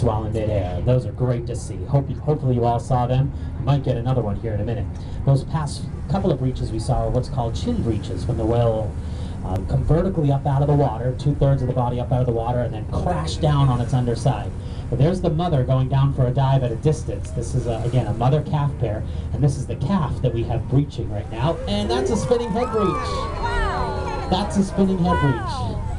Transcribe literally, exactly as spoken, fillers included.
while in midair. Those are great to see. Hope you, hopefully you all saw them. You might get another one here in a minute. Those past couple of breaches we saw are what's called chin breaches, when the whale uh, come vertically up out of the water, two-thirds of the body up out of the water, and then crash down on its underside. But there's the mother going down for a dive at a distance. This is, a, again, a mother-calf pair, and this is the calf that we have breaching right now, and that's a spinning head breach. That's a spinning head breach.